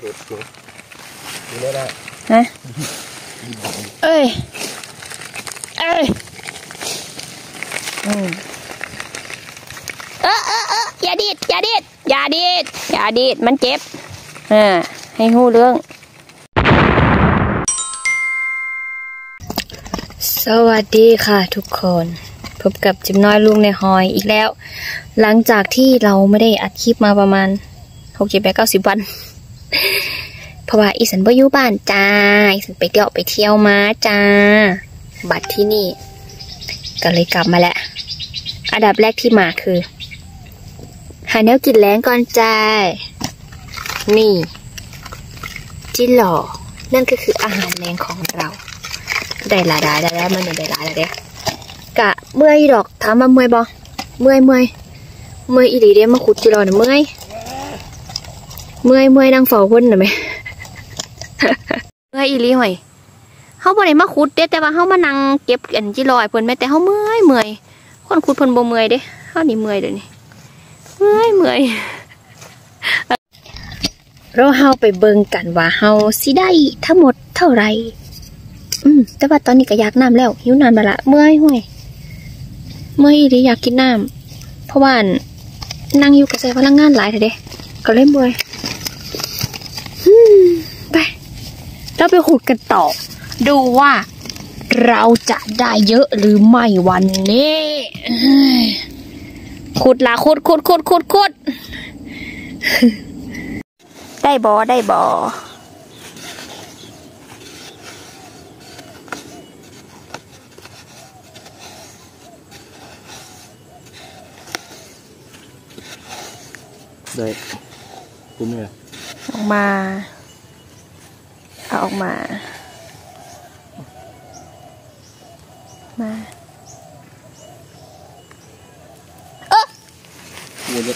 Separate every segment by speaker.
Speaker 1: ฮะเอ้ยอย่าดีดมันเจ็บให้หู้เรื่องสวัสดีค่ะทุกคนพบกับจิมน้อยลุงในหอยอีกแล้วหลังจากที่เราไม่ได้อัดคลิปมาประมาณ60-90 วันเพราะว่าอีสันบ่อยู่บ้านจ้าอีสันไปเที่ยวมาจ้าบัดที่นี่ก็เลยกลับมาแล้วอันดับแรกที่มาคือหาแนวกินแล้งก่อนจ้านี่จิหล่อนั่นก็คืออาหารแรงของเราได้หลายแล้วมันได้หลายแล้วเด้กะเมื่อยดอกถามมาเมื่อยบ่เมื่อยอีหลีเด้มาขุดจิหล่อเนี่ยเมื่อยนั่งเฝ้าคนน่ะไหม เมื่อยอีหลีห่วยเขาบ่ได้มาขุดเด้แต่ว่าเขามานั่งเก็บอันจิหล่อเพิ่นแม้แต่เขาเมื่อยคนขุดเพิ่นบ่เมื่อยเด้เขานี่เมื่อยเดี๋ยวนี้เมื่อยเราเฮาไปเบิ่งกันว่าเฮาสิได้ทั้งหมดเท่าไหร่แต่ว่าตอนนี้ก็อยากน้ำแล้วหิวน้ำมาละเมื่อยห่วยเมื่อยอีหลีอยากกินน้ำเพราะว่านั่งอยู่กับใช้พลังงานหลายเถอะเด้ก็เลยเมื่อยไปเราไปขุดกันต่อดูว่าเราจะได้เยอะหรือไม่วันนี้ขุดละขุดได้บ่ได้
Speaker 2: ปุ้มเลย
Speaker 1: ออกมาเอาออกมา
Speaker 2: วัวเยอะ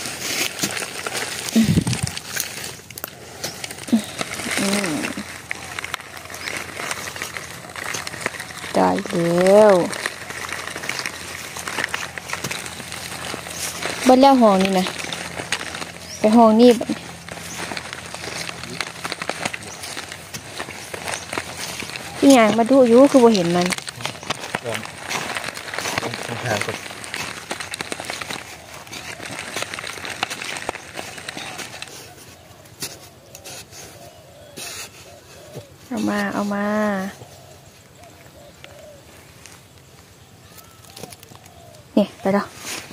Speaker 1: ได้แล้วบ้านแล้วห้องนี่นะไปห้องนี่แบบพี่ยางมาดูอยู่คือบ่เห็นมันเอามาเนี่ยไปแล้ว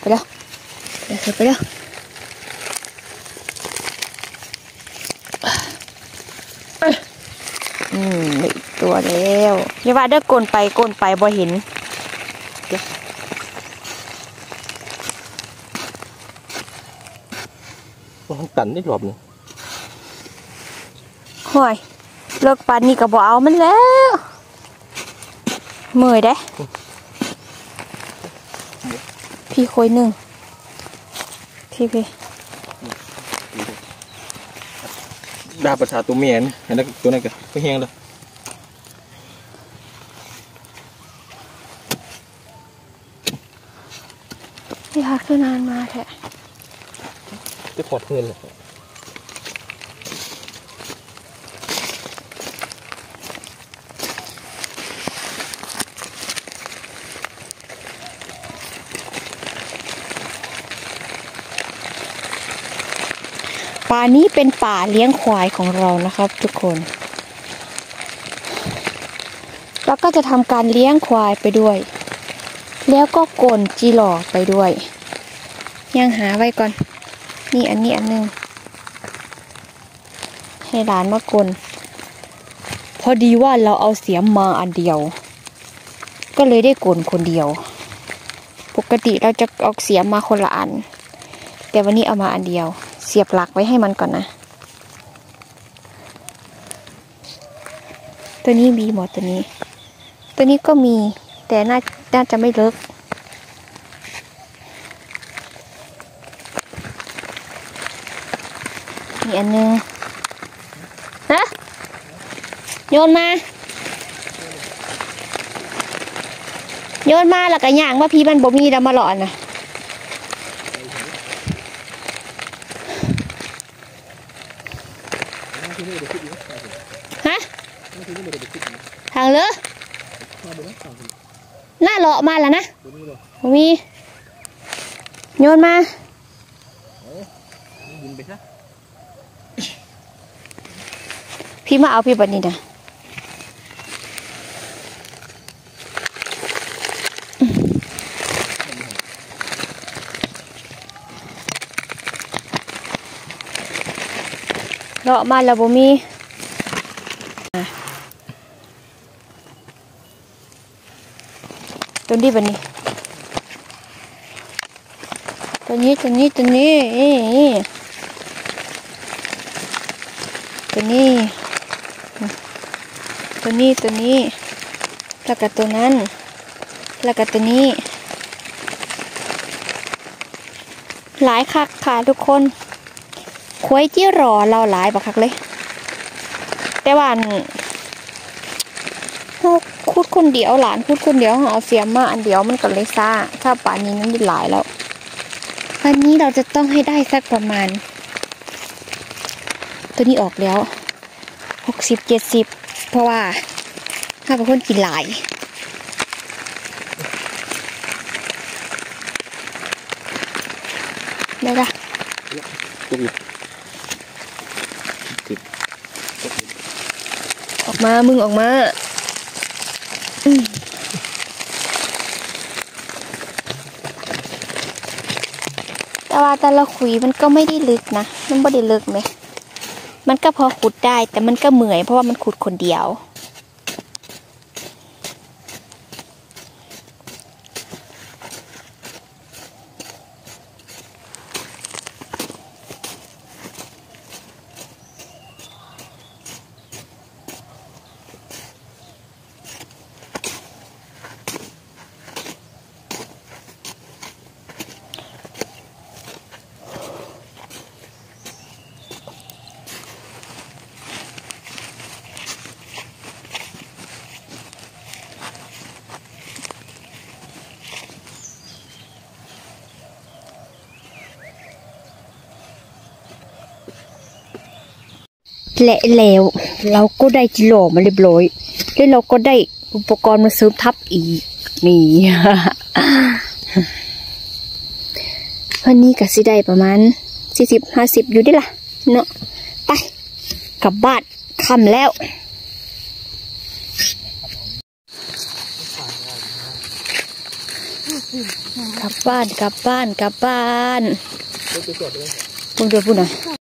Speaker 1: อีกตัวแล้วอย่าว่าเด้อกลนไปบ่เห็น
Speaker 2: มันกันได้รอบนึง
Speaker 1: ห่วยเลิกปันนี่ก็บ่เอามันแล้วเมื่อยได้พี่คุยหนึ่งพี่
Speaker 2: ดาประชาตัวเมียนเห็นแล้วตัวนั้นก็ไม่แห้งเลย
Speaker 1: พี่ฮักคือนานมาแท้
Speaker 2: จะถอดเงินเลย
Speaker 1: ป่านี้เป็นป่าเลี้ยงควายของเรานะครับทุกคนแล้วก็จะทำการเลี้ยงควายไปด้วยแล้วก็กลจิหล่อไปด้วยยังหาไว้ก่อนนี่อันนี้อันนึงให้หลานมากลพอดีว่าเราเอาเสียมมาอันเดียวก็เลยได้กลคนเดียวปกติเราจะเอาเสียมมาคนละอันแต่วันนี้เอามาอันเดียวเสียบหลักไว้ให้มันก่อนนะตัวนี้มีหมดตัวนี้ก็มีแต่น่าจะไม่เลิกมีอันนึงฮะโยนมาแล้วก็ย่างว่าพี่มันบ่มีแล้วมาหลอนนะฮะทางเลยหน้าเลาะมาแล้วนะมีโยนมาพี่มาเอาพี่บัดนี้นะเลาะมาแล้วบ่มีตัวนี้บัดนี้ตัวนี้ตัวนี้ตัวนี้ตัวนี้ตัวนี้ตัวนี้แล้วก็ตัวนั้นแล้วก็ตัวนี้หลายคักค่ะทุกคนควายที่รอเราหลายบักคักเลยแต่ว่าคุดคนเดียวหลานคุดคนเดียวเอาเสียมมาอันเดียวมันก็เลยซ่าถ้าป่านนี้นั้นได้หลายแล้ววันนี้เราจะต้องให้ได้สักประมาณตัวนี้ออกแล้ว60-70เพราะว่าถ้าเป็นคนกินหลายได้ปะออกมามึงออกมาแต่ว่าแต่ละขุยมันก็ไม่ได้ลึกนะมันไม่ได้ลึกไหมมันก็พอขุดได้แต่มันก็เหนื่อยเพราะว่ามันขุดคนเดียวและแล้วเราก็ได้จิโร่มาเรียบร้อยแล้วเราก็ได้อุปกรณ์มาเสริมทับอีกนี่ วันนี้ก็สิได้ประมาณ40-50อยู่ได้ล่ะเนาะไปกลับบ้านค่ำแล้วกลับบ้านกลับบ้านกลับบ้านพูดด้วยพูดหน่อย